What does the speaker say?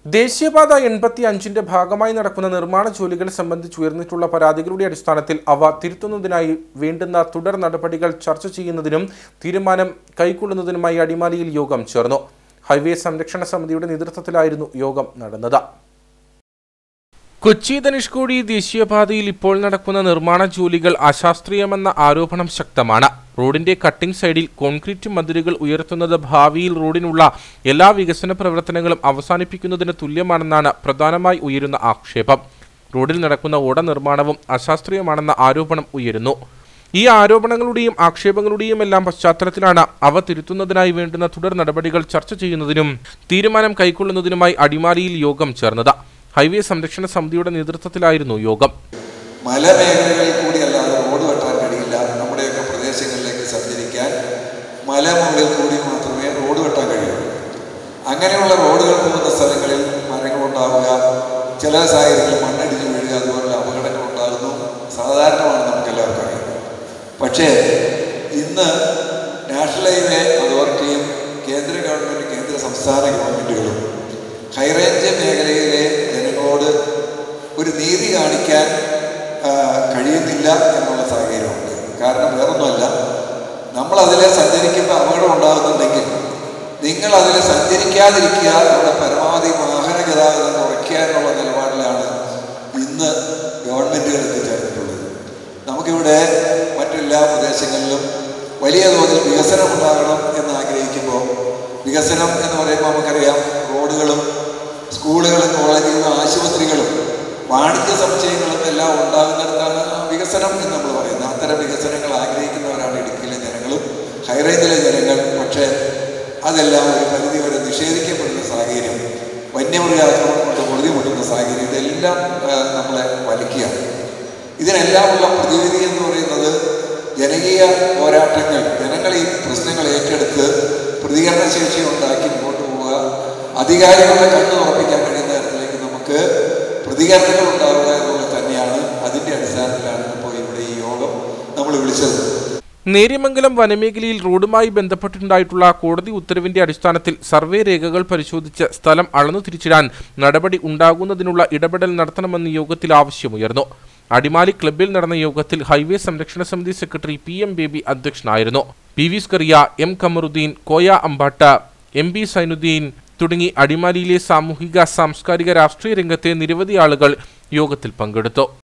ദേശീയപാത 85-ന്റെ ഭാഗമായി നടക്കുന്ന നിർമ്മാണ ജോലികൾ സംബന്ധിച്ച് ഉയർന്നിട്ടുള്ള പരാതികളുടെ അടിസ്ഥാനത്തിൽ അവ തിരുത്തുന്നതിനായി വേണ്ടുന്ന തുടർ നടപടികൾ ചർച്ച ചെയ്യുന്നതിനും തീരുമാനം കൈക്കൊള്ളുന്നതിനുമായി അടിമാലിയിൽ യോഗം ചേർന്നു. ഹൈവേ സംരക്ഷണ സമിതിയുടെ നേതൃത്വത്തിലായിരുന്നു യോഗം നടന്നത്. കൊച്ചി ധനുഷ്കോടി ദേശീയപാതയിൽ ഇപ്പോൾ നടക്കുന്ന നിർമ്മാണ ജോലികൾ അശാസ്ത്രീയമെന്ന ആരോപണം ശക്തമാണ്. റോഡിന്റെ കട്ടിംഗ് സൈഡിൽ കോൺക്രീറ്റ് മതിലുകൾ ഉയർത്തുന്നത് ഭാവിയിൽ റോഡിനുള്ള എല്ലാ വികസന പ്രവർത്തനങ്ങളും അവസാനിപ്പിക്കുന്നതിന് തുല്യമാണെന്നാണ് പ്രധാനമായി ഉയരുന്ന ആക്ഷേപം. റോഡിൽ നടക്കുന്ന ഓട നിർമ്മാണവും അശാസ്ത്രീയമാണെന്ന ആരോപണം ഉയരുന്നു. ഈ ആരോപണങ്ങളുടെയും ആക്ഷേപങ്ങളുടെയും എല്ലാം പശ്ചാത്തലത്തിലാണ് അവ തിരുത്തുന്നതിനായി വേണ്ടുന്ന തുടർ നടപടികൾ ചർച്ച ചെയ്യുന്നതിനും തീരുമാനം കൈക്കൊള്ളുന്നതിനുമായി അടിമാലിയിൽ യോഗം ചേർന്നത്. ഹൈവേ സംരക്ഷണ സമിതിയുടെ നേതൃത്വത്തിലായിരുന്നു യോഗം. മലമേഖലകളിൽ കൂടി അല്ലാതെ റോഡ് വെട്ടാൻ കഴിയില്ല. നമ്മുടെയൊക്കെ പ്രദേശങ്ങളിലേക്ക് സഞ്ചരിക്കാൻ മലമുകളിൽ കൂടി മാത്രമേ റോഡ് വെട്ടാൻ കഴിയൂ. അങ്ങനെയുള്ള റോഡുകൾ പോകുന്ന സ്ഥലങ്ങളിൽ മരങ്ങളുണ്ടാവുക, ചില സാഹചര്യങ്ങളിൽ മണ്ണിടിഞ്ഞു വീഴുക, അതുപോലുള്ള അപകടങ്ങൾ ഉണ്ടാകുന്നു. സാധാരണമാണ്, നമുക്കെല്ലാവർക്കും അറിയാം. പക്ഷേ ഇന്ന് നാഷണൽ ഹൈവേ അതോറിറ്റിയും കേന്ദ്ര ഗവൺമെൻറ്, കേന്ദ്ര സംസ്ഥാന ഗവൺമെൻറ്റുകളും ഹൈറേഞ്ച് മേഖലയിലെ ജനങ്ങളോട് ഒരു നീതി കാണിക്കാൻ കഴിയുന്നില്ല എന്നുള്ള സാഹചര്യമുണ്ട്. കാരണം വേറൊന്നുമല്ല, നമ്മളതിൽ സഞ്ചരിക്കുമ്പോൾ അപകടം ഉണ്ടാകുന്നുണ്ടെങ്കിൽ നിങ്ങൾ അതിൽ സഞ്ചരിക്കാതിരിക്കുക, അവിടെ പരമാവധി വാഹന ഗതാഗതം കുറയ്ക്കുക എന്നുള്ള നിലപാടിലാണ് ഇന്ന് ഗവൺമെൻറ്റുകൾ എത്തിച്ചേർന്നിട്ടുള്ളത്. നമുക്കിവിടെ മറ്റെല്ലാ പ്രദേശങ്ങളിലും വലിയ തോതിൽ വികസനം ഉണ്ടാകണം എന്ന് ആഗ്രഹിക്കുമ്പോൾ, വികസനം എന്ന് പറയുമ്പോൾ നമുക്കറിയാം, റോഡുകളും സ്കൂളുകളും കോളേജുകളും ആശുപത്രികളും വാണിജ്യ സമുച്ചയങ്ങളും എല്ലാം ഉണ്ടാകുന്നിടത്താണ് വികസനം എന്ന് നമ്മൾ പറയുന്നത്. അത്തരം വികസനങ്ങൾ ആഗ്രഹിക്കുന്നവരാണ് ഇടുക്കിയിലെ ജനങ്ങളും ഹൈറേഞ്ചിലെ ജനങ്ങൾ. പക്ഷേ അതെല്ലാം ഒരു പരിധി വരെ നിഷേധിക്കപ്പെടുന്ന സാഹചര്യം, വന്യമൃഗാക്രമണം കൊണ്ട് പൊറുതിമുട്ടുന്ന സാഹചര്യം, ഇതെല്ലാം നമ്മളെ വലിക്കുകയാണ്. ഇതിനെല്ലാമുള്ള പ്രതിവിധി എന്ന് പറയുന്നത് ജനകീയ പോരാട്ടങ്ങൾ, ജനങ്ങൾ ഈ പ്രശ്നങ്ങൾ ഏറ്റെടുത്ത് പ്രതികരണശേഷി ഉണ്ടാക്കി മുമ്പോട്ട് പോവുക, അധികാരികളുടെ കണ്ണു ഉറപ്പിക്കാൻ കഴിയുന്ന തരത്തിലേക്ക് നമുക്ക് പ്രതികരണങ്ങൾ ഉണ്ടാവുക എന്നുള്ളത് തന്നെയാണ്. അതിൻ്റെ അടിസ്ഥാനത്തിലാണ് ഇപ്പോൾ ഇവിടെ ഈ യോഗം നമ്മൾ വിളിച്ചത്. നേര്യമംഗലം വനമേഖലയിൽ റോഡുമായി ബന്ധപ്പെട്ടുണ്ടായിട്ടുള്ള കോടതി ഉത്തരവിന്റെ അടിസ്ഥാനത്തിൽ സർവേ രേഖകൾ പരിശോധിച്ച് സ്ഥലം അളന്നു തിരിച്ചിടാൻ നടപടി ഉണ്ടാകുന്നതിനുള്ള ഇടപെടൽ നടത്തണമെന്ന് യോഗത്തിൽ ആവശ്യമുയർന്നു. അടിമാലി ക്ലബ്ബിൽ നടന്ന യോഗത്തിൽ ഹൈവേ സംരക്ഷണ സമിതി സെക്രട്ടറി PM ബേബി അധ്യക്ഷനായിരുന്നു. PV സ്കറിയ, M കമറുദ്ദീൻ, കോയ അമ്പാട്ട, MB സൈനുദ്ദീൻ തുടങ്ങി അടിമാലിയിലെ സാമൂഹിക, സാംസ്കാരിക, രാഷ്ട്രീയ രംഗത്തെ നിരവധി ആളുകൾ യോഗത്തിൽ പങ്കെടുത്തു.